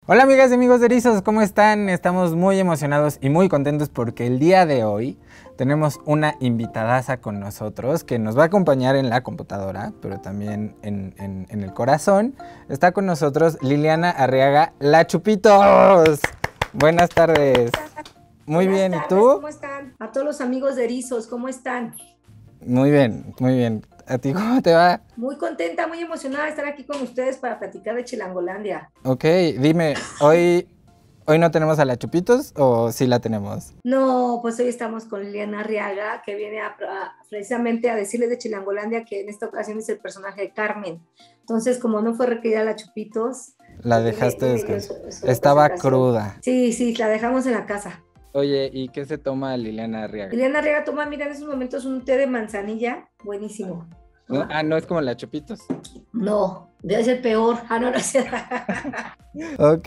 Hola amigas y amigos de Erizos, ¿cómo están? Estamos muy emocionados y muy contentos porque el día de hoy tenemos una invitadaza con nosotros que nos va a acompañar en la computadora, pero también en el corazón. Está con nosotros Liliana Arriaga, La Chupitos. Buenas tardes. Muy Buenas bien, ¿y tardes, tú? ¿cómo están? A todos los amigos de Erizos, ¿cómo están? Muy bien, muy bien. ¿A ti cómo te va? Muy contenta, muy emocionada de estar aquí con ustedes para platicar de Chilangolandia. Ok, dime, ¿hoy no tenemos a La Chupitos o sí la tenemos? No, pues hoy estamos con Liliana Arriaga, que viene precisamente a decirles de Chilangolandia que en esta ocasión es el personaje de Carmen. Entonces, como no fue requerida la Chupitos, La pues dejaste vine yo en descansar. su Estaba representación. cruda. Sí, sí, la dejamos en la casa. Oye, ¿y qué se toma Liliana Arriaga? Liliana Arriaga toma, mira, en esos momentos un té de manzanilla, buenísimo. No, ¿No? no es como la Chupitos. No, debe ser peor. Ah, no, no sé. Ok.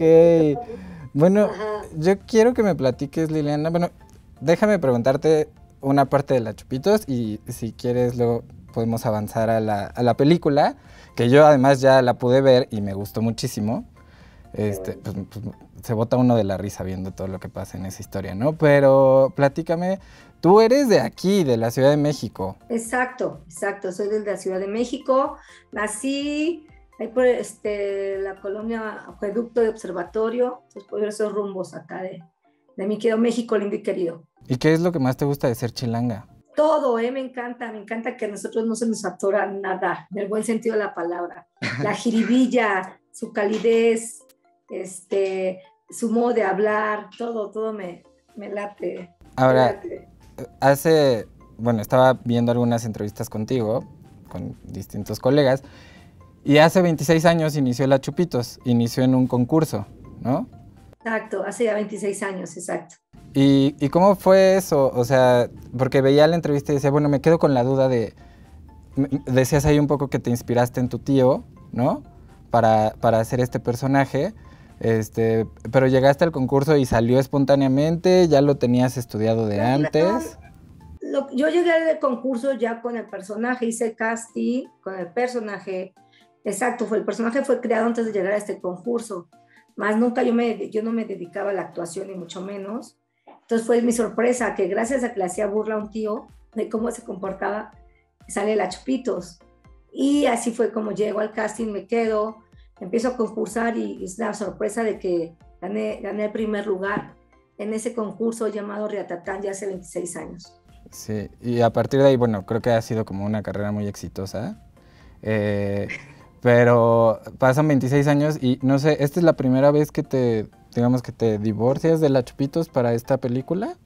Bueno, Ajá. yo quiero que me platiques, Liliana. Bueno, déjame preguntarte una parte de la Chupitos y si quieres luego podemos avanzar a la película, que yo además ya la pude ver y me gustó muchísimo. Qué bueno. Pues, se bota uno de la risa viendo todo lo que pasa en esa historia, ¿no? Pero platícame, tú eres de aquí, de la Ciudad de México. Exacto, exacto. Soy de la Ciudad de México. Nací ahí por la colonia Acueducto de Observatorio. Entonces, por esos rumbos acá de mi querido México, lindo y querido. ¿Y qué es lo que más te gusta de ser chilanga? Todo, me encanta que a nosotros no se nos atora nada, en el buen sentido de la palabra. La jiribilla, su calidez, este, su modo de hablar, todo me late, me Ahora, late. hace, bueno, estaba viendo algunas entrevistas contigo, con distintos colegas, y hace 26 años inició la Chupitos, inició en un concurso, ¿no? Exacto, hace ya 26 años, exacto. ¿Y cómo fue eso? O sea, porque veía la entrevista y decía, bueno, me quedo con la duda de, decías ahí un poco que te inspiraste en tu tío, ¿no? Para hacer este personaje, pero llegaste al concurso y salió espontáneamente, ya lo tenías estudiado de No, antes. yo llegué al concurso ya con el personaje, hice casting con el personaje. Exacto, el personaje fue creado antes de llegar a este concurso. Más nunca yo no me dedicaba a la actuación, ni mucho menos. Entonces fue mi sorpresa que gracias a que le hacía burla a un tío de cómo se comportaba, sale la Chupitos. Y así fue como llego al casting, me quedo, empiezo a concursar y es la sorpresa de que gané el primer lugar en ese concurso llamado Riatatán ya hace 26 años. Sí, y a partir de ahí, bueno, creo que ha sido como una carrera muy exitosa. Eh, pero pasan 26 años y no sé, ¿esta es la primera vez que digamos que te divorcias de la Chupitos para esta película?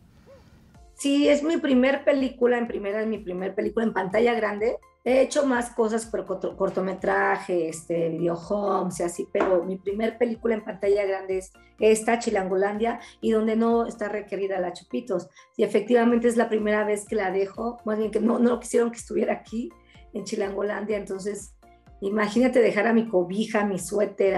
Sí, es mi primer película, en primera, es mi primer película en pantalla grande. He hecho más cosas por cortometraje, video homes y así, pero mi primer película en pantalla grande es esta, Chilangolandia, y donde no está requerida la Chupitos. Y efectivamente es la primera vez que la dejo, más bien que no quisieron que estuviera aquí en Chilangolandia, entonces imagínate dejar a mi cobija, a mi suéter,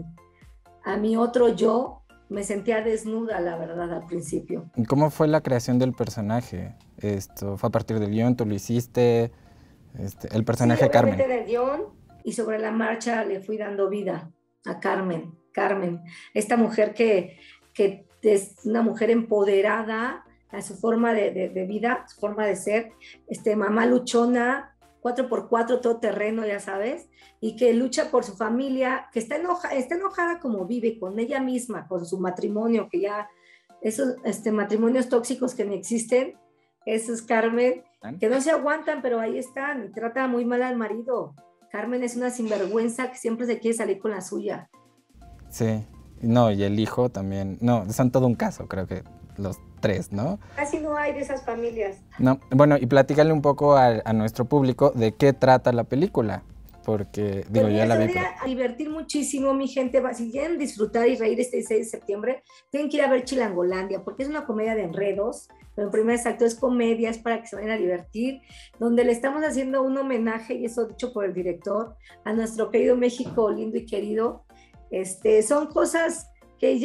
a mi otro yo, me sentía desnuda, la verdad, al principio. ¿Y cómo fue la creación del personaje? ¿Esto fue a partir del guión? ¿Tú lo hiciste? El Sí, personaje Carmen. obviamente del guión y sobre la marcha le fui dando vida a Carmen. Carmen, esta mujer que es una mujer empoderada a su forma de vida, su forma de ser, mamá luchona, 4x4 todo terreno, ya sabes, y que lucha por su familia, que está enojada como vive con ella misma, con su matrimonio, que ya esos matrimonios tóxicos que ni existen, eso es Carmen, que no se aguantan, pero ahí están, y trata muy mal al marido. Carmen es una sinvergüenza que siempre se quiere salir con la suya. Sí. No, y el hijo también. No, son todo un caso, creo que los tres, ¿no? Casi no hay de esas familias. No, bueno, y platícale un poco a nuestro público de qué trata la película, porque, Pues digo, yo mira, la se vi, van pero... a divertir muchísimo, mi gente. Si quieren disfrutar y reír este 6 de septiembre, tienen que ir a ver Chilangolandia, porque es una comedia de enredos, pero en primer acto es comedia, es para que se vayan a divertir, donde le estamos haciendo un homenaje, y eso dicho por el director, a nuestro querido México lindo y querido. Son cosas que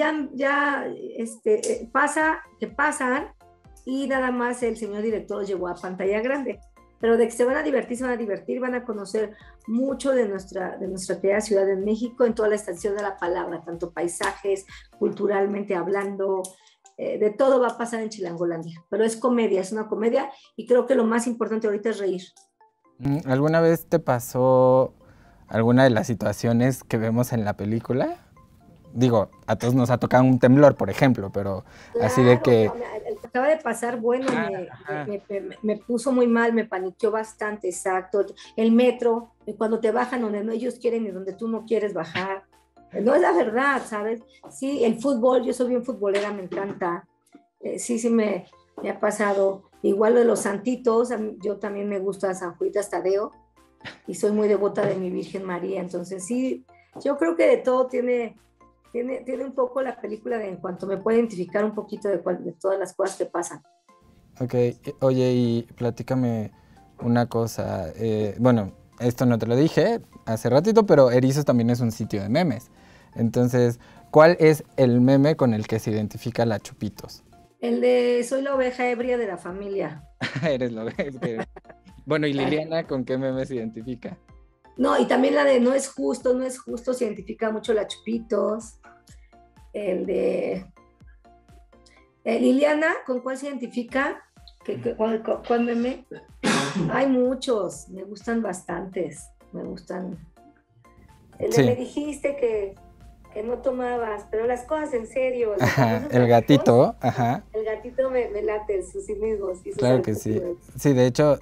que pasan, y nada más el señor director los llevó a pantalla grande. pero de que se van a divertir, se van a divertir, van a conocer mucho de nuestra querida Ciudad de México en toda la extensión de la palabra, tanto paisajes, culturalmente hablando, de todo va a pasar en Chilangolandia, pero es comedia, es una comedia y creo que lo más importante ahorita es reír. ¿Alguna vez te pasó alguna de las situaciones que vemos en la película? Digo, a todos nos ha tocado un temblor, por ejemplo, pero Claro, así de que... no, el que acaba de pasar, bueno, me puso muy mal, me paniqueó bastante, exacto. El metro, cuando te bajan donde no ellos quieren y donde tú no quieres bajar. No es la verdad, ¿sabes? Sí, el fútbol, yo soy bien futbolera, me encanta. Sí, me ha pasado. Igual lo de los santitos, yo también me gusta San Juditas Tadeo y soy muy devota de mi Virgen María. Entonces, sí, yo creo que de todo tiene un poco la película en cuanto me puedo identificar un poquito de todas las cosas que pasan. Ok, oye, y platícame una cosa. Bueno, esto no te lo dije hace ratito, pero Erizos también es un sitio de memes. Entonces, ¿cuál es el meme con el que se identifica la Chupitos? El de soy la oveja ebria de la familia. Eres lo es que... Bueno, ¿y Liliana con qué meme se identifica? No, y también la de no es justo, no es justo, se identifica mucho la Chupitos. El de Liliana, ¿con cuál se identifica? ¿Cuál meme? Hay muchos, me gustan bastantes, me gustan. El de Sí. me dijiste que no tomabas, pero las cosas en serio. Ajá, el gatito, ajá. El gatito me late, sus amigos. Claro que sí. Sí, de hecho,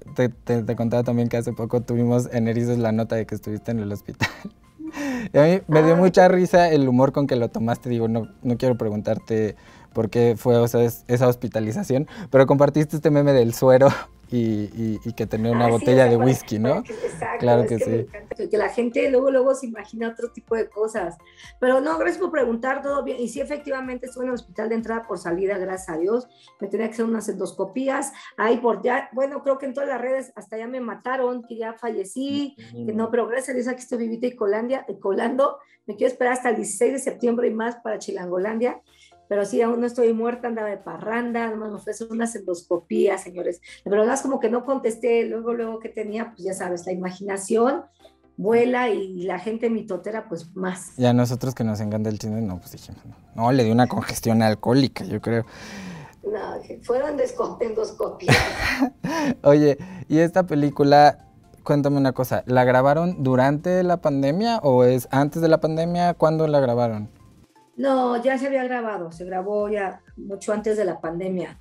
te contaba también que hace poco tuvimos en Erizos la nota de que estuviste en el hospital. Y a mí me dio mucha risa el humor con que lo tomaste. Digo, no quiero preguntarte por qué fue, o sea, esa hospitalización, pero compartiste este meme del suero y que tenía una botella de whisky, ¿no? Exacto, claro que sí. Me encanta que la gente luego se imagina otro tipo de cosas. Pero no, gracias por preguntar, todo bien. Y sí, efectivamente, estuve en el hospital de entrada por salida, gracias a Dios. Me tenía que hacer unas endoscopías. Ahí bueno, creo que en todas las redes hasta ya me mataron, que ya fallecí. Que no, pero gracias a Dios aquí estoy vivita y colando. Me quiero esperar hasta el 16 de septiembre y más para Chilangolandia. Pero sí, aún no estoy muerta, andaba de parranda, además me ofrecen unas endoscopías, señores. La verdad es como que no contesté, luego que tenía, pues ya sabes, la imaginación vuela y la gente mitotera, pues más. Y a nosotros que nos encanta el cine, no, pues dijimos, no, le dio una congestión alcohólica, yo creo. No, fueron endoscopías. Oye, y esta película, cuéntame una cosa, ¿la grabaron durante la pandemia o es antes de la pandemia? ¿Cuándo la grabaron? No, ya se había grabado, se grabó ya mucho antes de la pandemia.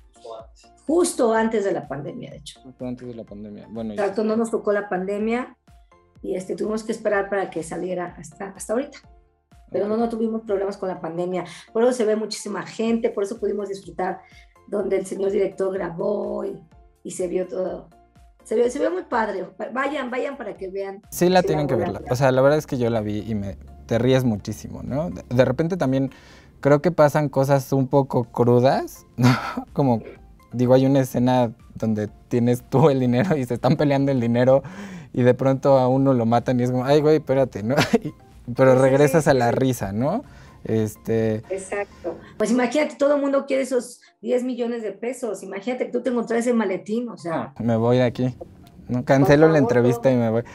Justo antes de la pandemia, de hecho. Justo antes de la pandemia. Bueno, exacto, no nos tocó la pandemia y tuvimos que esperar para que saliera hasta ahorita. Pero no tuvimos problemas con la pandemia. Por eso se ve muchísima gente, por eso pudimos disfrutar donde el señor director grabó y se vio todo. Se vio muy padre. Vayan para que vean. Sí, la tienen que verla. O sea, la verdad es que yo la vi y te ríes muchísimo, ¿no? De repente también creo que pasan cosas un poco crudas, ¿no? Como, digo, hay una escena donde tienes tú el dinero y se están peleando el dinero y de pronto a uno lo matan y es como, ay, güey, espérate, ¿no? Pero regresas a la risa, ¿no? Exacto. Pues imagínate, todo el mundo quiere esos 10 millones de pesos. Imagínate que tú te encontrás ese maletín, o sea. Me voy de aquí. ¿No? Cancelo la entrevista y me voy.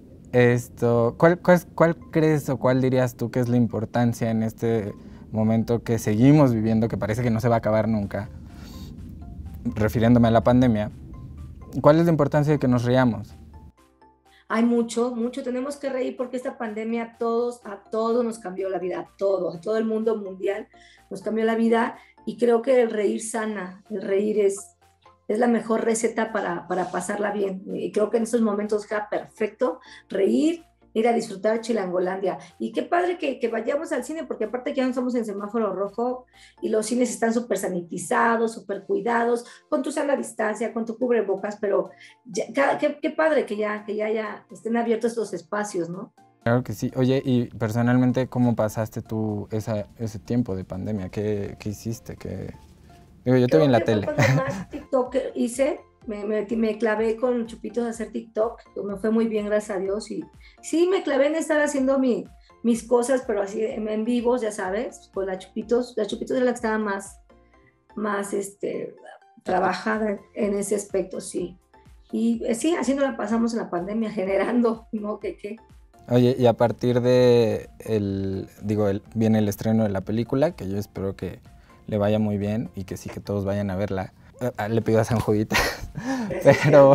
¿Cuál crees o cuál dirías tú que es la importancia en este momento que seguimos viviendo, que parece que no se va a acabar nunca, refiriéndome a la pandemia? ¿Cuál es la importancia de que nos riamos? Hay mucho, tenemos que reír porque esta pandemia a todos nos cambió la vida, a todo el mundo mundial nos cambió la vida y creo que el reír sana, el reír es la mejor receta para pasarla bien. Y creo que en estos momentos queda perfecto reír, ir a disfrutar Chilangolandia. Y qué padre que vayamos al cine, porque aparte que ya no estamos en semáforo rojo y los cines están súper sanitizados, súper cuidados, con tu sana distancia, con tu cubrebocas, pero qué padre que ya estén abiertos estos espacios, ¿no? Claro que sí. Oye, y personalmente, ¿cómo pasaste tú ese tiempo de pandemia? ¿Qué hiciste? Digo, yo te vi en la tele. Cuando más TikTok hice, me clavé con Chupitos a hacer TikTok, me fue muy bien, gracias a Dios, y sí, me clavé en estar haciendo mis cosas, pero así en vivos, ya sabes, con la Chupitos es la que estaba más trabajada en ese aspecto, sí. Y sí, así nos la pasamos en la pandemia, generando, ¿no? ¿Qué? Oye, y a partir de viene el estreno de la película, que yo espero que le vaya muy bien y que sí que todos vayan a verla. Le pido a San Judita. pero,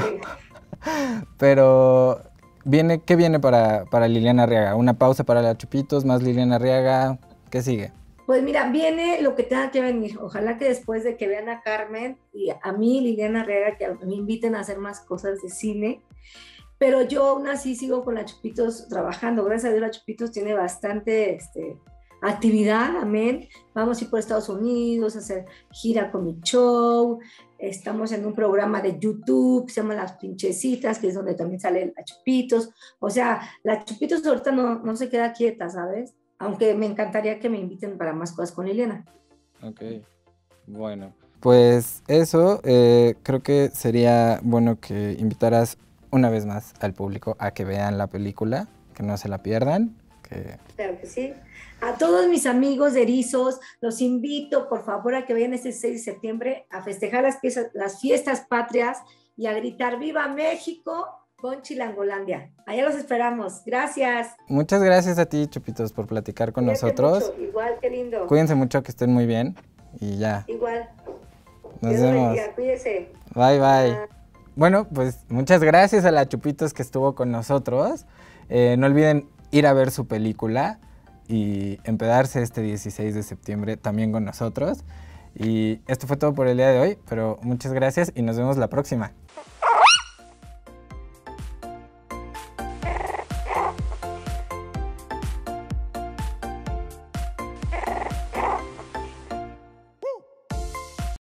pero ¿qué viene para Liliana Arriaga? ¿Una pausa para la Chupitos, más Liliana Arriaga? ¿Qué sigue? Pues mira, viene lo que tenga que venir. Ojalá que después de que vean a Carmen y a mí, Liliana Arriaga, que me inviten a hacer más cosas de cine. Pero yo aún así sigo con la Chupitos trabajando. Gracias a Dios la Chupitos tiene bastante actividad, amén. Vamos a ir por Estados Unidos a hacer gira con mi show. Estamos en un programa de YouTube, se llama Las Pinchecitas, que es donde también sale la Chupitos. O sea, la Chupitos ahorita no se queda quieta, ¿sabes? Aunque me encantaría que me inviten para más cosas con Liliana. Ok, bueno. Pues eso, creo que sería bueno que invitaras una vez más al público a que vean la película, que no se la pierdan. Claro que sí. A todos mis amigos de Erizos, los invito por favor a que vayan este 6 de septiembre a festejar las fiestas patrias y a gritar ¡Viva México! Con Chilangolandia. Allá los esperamos. Gracias. Muchas gracias a ti, Chupitos, por platicar con Cuídate nosotros. Mucho. Igual, qué lindo. Cuídense mucho, que estén muy bien y ya. Igual. Nos vemos. Cuídese. Bye, bye. Bueno, pues muchas gracias a la Chupitos que estuvo con nosotros. No olviden ir a ver su película y empedarse este 16 de septiembre también con nosotros. Y esto fue todo por el día de hoy, pero muchas gracias y nos vemos la próxima.